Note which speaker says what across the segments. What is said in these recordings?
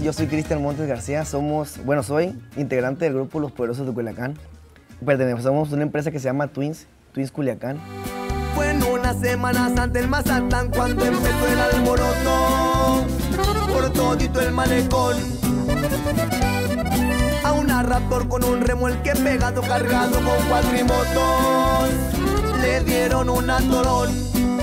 Speaker 1: yo soy Cristian Montes García, soy integrante del grupo Los Poderosos de Culiacán. Pertenecemos a una empresa que se llama Twins Culiacán.
Speaker 2: Fue en una Semana Santa en Mazatlán cuando empezó el alboroto por todito el malecón. A una Raptor con un remolque pegado cargado con cuatrimotos le dieron un atorón.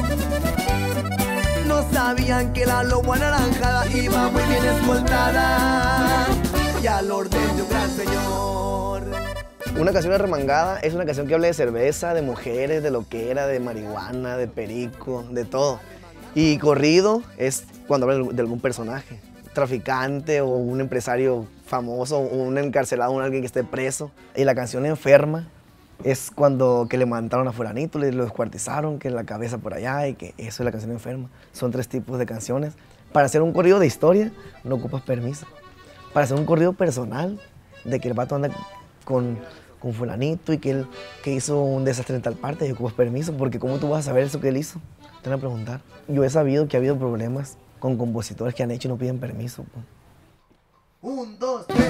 Speaker 2: No sabían que la lobo anaranjada iba muy bien escoltada y al orden de un gran señor.
Speaker 1: Una canción arremangada es una canción que habla de cerveza, de mujeres, de loquera, de marihuana, de perico, de todo. Y corrido es cuando habla de algún personaje, traficante o un empresario famoso, o un encarcelado, o alguien que esté preso. Y la canción Enferma es cuando que le mataron a fulanito, lo descuartizaron, que la cabeza por allá, y que eso es la canción Enferma. Son 3 tipos de canciones. Para hacer un corrido de historia no ocupas permiso. Para hacer un corrido personal, de que el vato anda con fulanito y que él hizo un desastre en tal parte, y ocupas permiso, porque ¿cómo tú vas a saber eso que él hizo? Te van a preguntar. Yo he sabido que ha habido problemas con compositores que han hecho y no piden permiso.
Speaker 2: 1, 2, 3.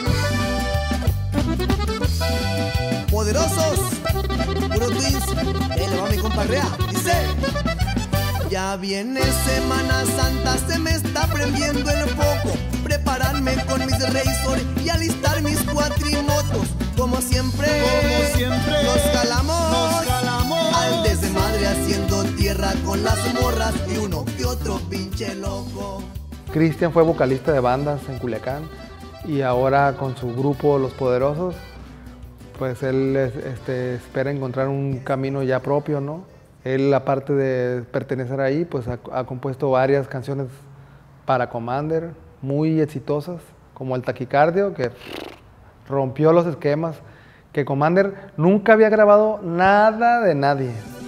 Speaker 2: Poderosos, puro Twins, ahí le va mi compa Rea, dice: ya viene Semana Santa, se me está prendiendo el foco. Prepararme con mis Razor y alistar mis cuatrimotos. Como siempre, nos jalamos al desmadre haciendo tierra con las morras y uno que otro pinche loco.
Speaker 3: Cristian fue vocalista de bandas en Culiacán y ahora con su grupo Los Poderosos, pues él espera encontrar un camino ya propio, ¿no? Él, aparte de pertenecer ahí, pues ha compuesto varias canciones para Commander, muy exitosas, como El Taquicardio, que rompió los esquemas, que Commander nunca había grabado nada de nadie.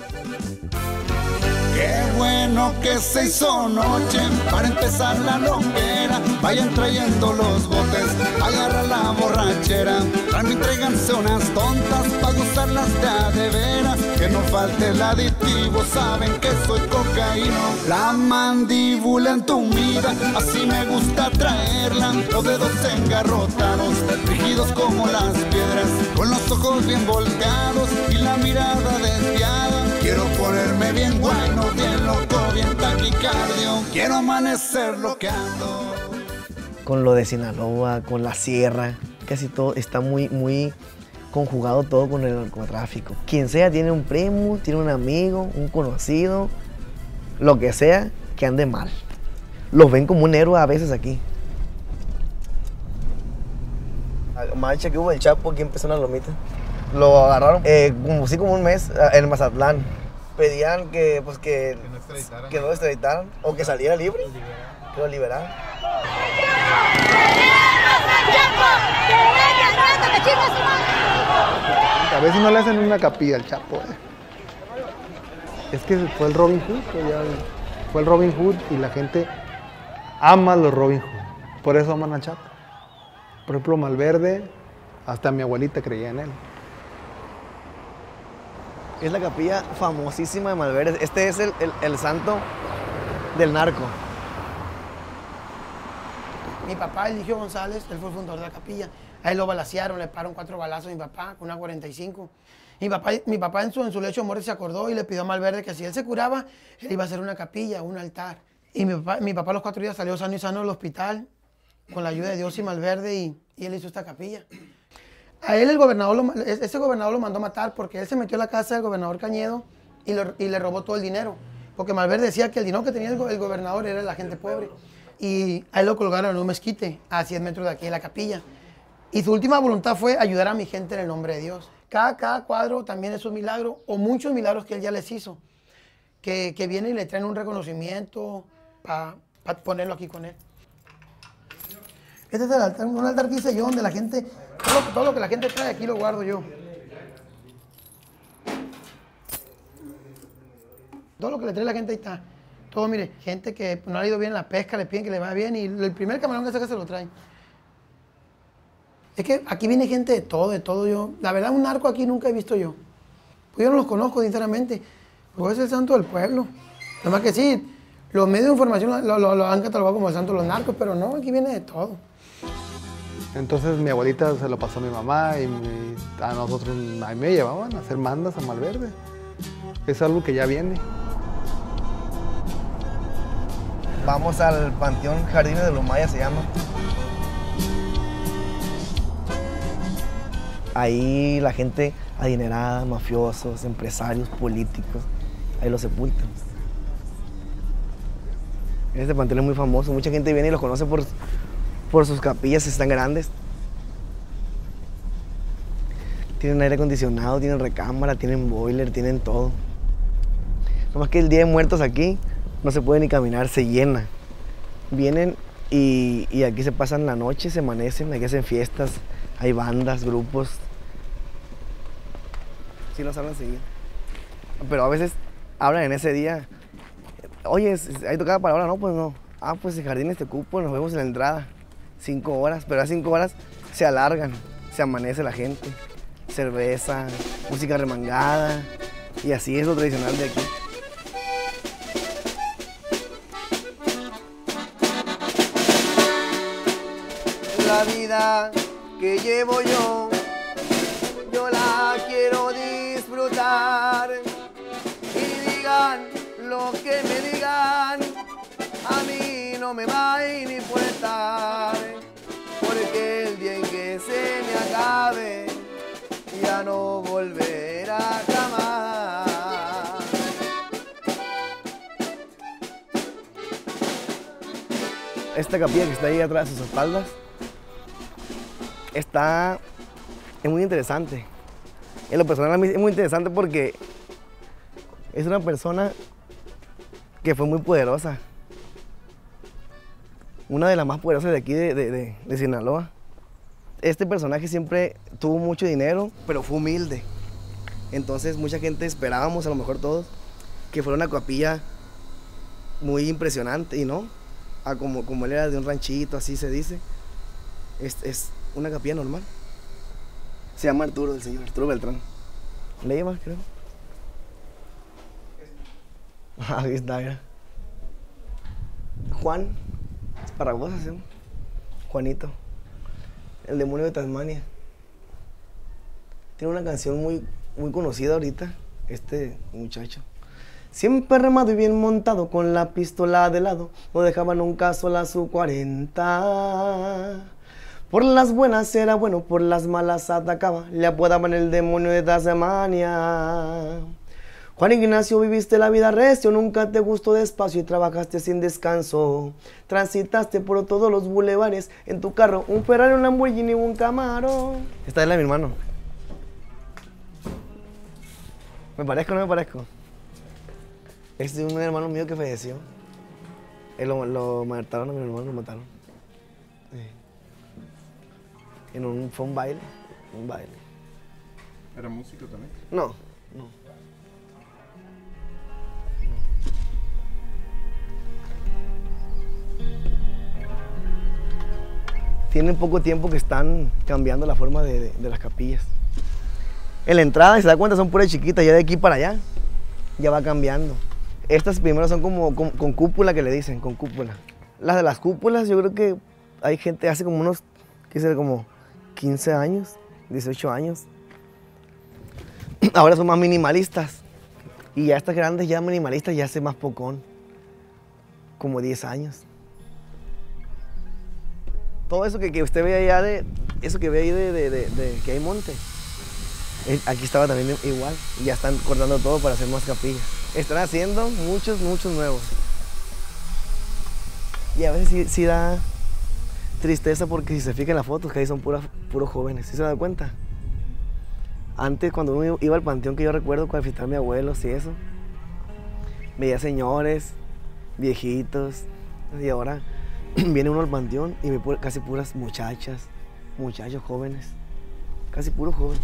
Speaker 4: Qué bueno que se hizo noche para empezar la loquera. Vayan trayendo los botes, agarra la borrachera. También tráiganse unas tontas pa' gustarlas de a de veras. Que no falte el aditivo, saben que soy cocaíno. La mandíbula entumida, así me gusta traerla. Los dedos engarrotados, rígidos como las piedras, con los ojos bien volteados y la mirada desviada. Quiero ponerme bien bueno, bien loco, bien taquicardio. Quiero amanecer loqueando.
Speaker 1: Con lo de Sinaloa, con la sierra, casi todo está muy conjugado todo con el narcotráfico. Quien sea tiene un primo, tiene un amigo, un conocido, lo que sea que ande mal. Los ven como un héroe a veces aquí. La marcha que hubo el Chapo, aquí empezó una lomita. Lo agarraron como un mes en Mazatlán. Pedían que no lo extraditaran o que saliera libre, que lo liberaran.
Speaker 3: A ver si no le hacen una capilla al Chapo. Es que fue el Robin Hood, fue el Robin Hood y la gente ama a los Robin Hood. Por eso aman al Chapo. Por ejemplo, Malverde, hasta mi abuelita creía en él.
Speaker 1: Es la capilla famosísima de Malverde. Este es el santo del narco.
Speaker 5: Mi papá, Eligio González, él fue el fundador de la capilla. A él lo balacearon, le pararon 4 balazos a mi papá con una 45. Mi papá en su lecho de muerte se acordó y le pidió a Malverde que si él se curaba, él iba a hacer una capilla, un altar. Y mi papá a los 4 días salió sano y sano del hospital con la ayuda de Dios y Malverde y él hizo esta capilla. A él ese gobernador lo mandó a matar porque él se metió a la casa del gobernador Cañedo y le robó todo el dinero. Porque Malverde decía que el dinero que tenía el gobernador era de la gente pobre. Y a él lo colgaron en un mezquite a 100 metros de aquí de la capilla. Y su última voluntad fue ayudar a mi gente en el nombre de Dios. Cada cuadro también es un milagro, o muchos milagros que él ya les hizo, que vienen y le traen un reconocimiento para ponerlo aquí con él. Este es el altar, un altar que hice yo, donde la gente, todo lo que la gente trae aquí lo guardo yo. Todo lo que le trae la gente ahí está. Todo, mire, gente que no ha ido bien en la pesca, le piden que le vaya bien y el primer camarón que saca se lo traen. Es que aquí viene gente de todo yo. La verdad, un narco aquí nunca he visto yo. Pues yo no los conozco, sinceramente. Pues es el santo del pueblo. Nada más que sí, Los medios de información lo han catalogado como el santo de los narcos, pero no, aquí viene de todo.
Speaker 3: Entonces mi abuelita se lo pasó a mi mamá y a nosotros, a mí me llevaban a hacer mandas a Malverde. Es algo que ya viene.
Speaker 1: Vamos al Panteón Jardines de los Mayas, se llama. Ahí la gente adinerada, mafiosos, empresarios, políticos, ahí los sepultan. Este panteón es muy famoso, mucha gente viene y los conoce por sus capillas, están grandes. Tienen aire acondicionado, tienen recámara, tienen boiler, tienen todo. Nomás que el Día de Muertos aquí no se puede ni caminar, se llena. Vienen y aquí se pasan la noche, se amanecen, aquí hacen fiestas, hay bandas, grupos. Sí los hablan seguido. Pero a veces hablan en ese día. Oye, ¿hay tocada para ahora? No, pues no. Ah, pues el jardín este cupo, nos vemos en la entrada. 5 horas, pero a 5 horas se alargan, se amanece la gente. Cerveza, música remangada, y así es lo tradicional de aquí. La vida que llevo yo la quiero disfrutar. Y digan lo que me digan, a mí no me va a importar, porque el día en que se me acabe, ya no volverá jamás. Esta capilla que está ahí atrás de sus espaldas es muy interesante. En lo personal a mí es muy interesante porque es una persona que fue muy poderosa. Una de las más poderosas de aquí de Sinaloa. Este personaje siempre tuvo mucho dinero, pero fue humilde. Entonces mucha gente esperábamos, a lo mejor todos, que fuera una capilla muy impresionante, y no. Como él era de un ranchito, así se dice. Es una capilla normal. Se llama Arturo, el señor Arturo Beltrán. Leiva, creo. Aquí está, mira. Juan Zaragoza, ¿sí? Juanito, el demonio de Tasmania. Tiene una canción muy conocida ahorita, este muchacho. Siempre remado y bien montado, con la pistola de lado, no dejaba nunca sola su 40. Por las buenas era bueno, por las malas atacaba, le apodaban el demonio de Tasmania. Juan Ignacio, viviste la vida recio, nunca te gustó despacio y trabajaste sin descanso. Transitaste por todos los bulevares, en tu carro un Ferrari, un Lamborghini, un Camaro. Esta es la de mi hermano. ¿Me parezco o no me parezco? Este es un hermano mío que falleció. Lo mataron a mi hermano, lo mataron. Fue un baile.
Speaker 6: ¿Era músico también?
Speaker 1: No. Tienen poco tiempo que están cambiando la forma de las capillas. En la entrada, si se da cuenta, son puras chiquitas, ya de aquí para allá, ya va cambiando. Estas primeras son como con cúpula, que le dicen, con cúpula. Las de las cúpulas, yo creo que hay gente hace como unos, qué sé, como 15 años, 18 años. Ahora son más minimalistas. Y ya estas grandes, ya minimalistas, ya hace más pocón, como 10 años. Todo eso que usted ve allá eso que ve ahí de que hay monte, aquí estaba también igual. Y ya están cortando todo para hacer más capillas. Están haciendo muchos nuevos. Y a veces sí da tristeza, porque si se fijan en las fotos, que ahí son puros jóvenes. ¿Sí se dan cuenta? Antes, cuando uno iba al panteón, que yo recuerdo para visitar a mi abuelo y eso, veía señores, viejitos, y ahora viene uno al panteón y ve casi puras muchachos jóvenes, casi puros jóvenes.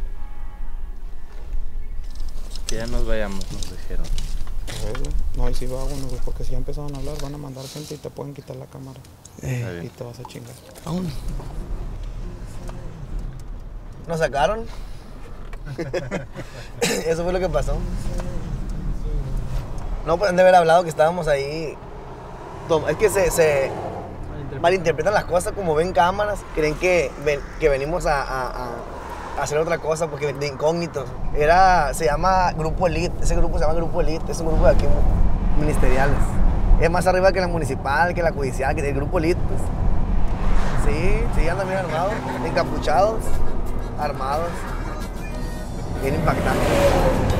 Speaker 6: Que ya nos vayamos, nos dijeron.
Speaker 7: No, y si va uno, güey, porque si ya empezaron a hablar, van a mandar gente y te pueden quitar la cámara. Y te vas a chingar.
Speaker 1: Vámonos. ¿Nos sacaron? Eso fue lo que pasó. No pueden de haber hablado que estábamos ahí. Es que se malinterpretan las cosas como ven cámaras. Creen que venimos a hacer otra cosa porque de incógnitos. Se llama Grupo Elite. Ese grupo se llama Grupo Elite. Es un grupo de aquí ministeriales. Es más arriba que la municipal, que la judicial, que el Grupo Elite. Pues. Sí, andan bien armados, encapuchados, armados. Bien impactantes.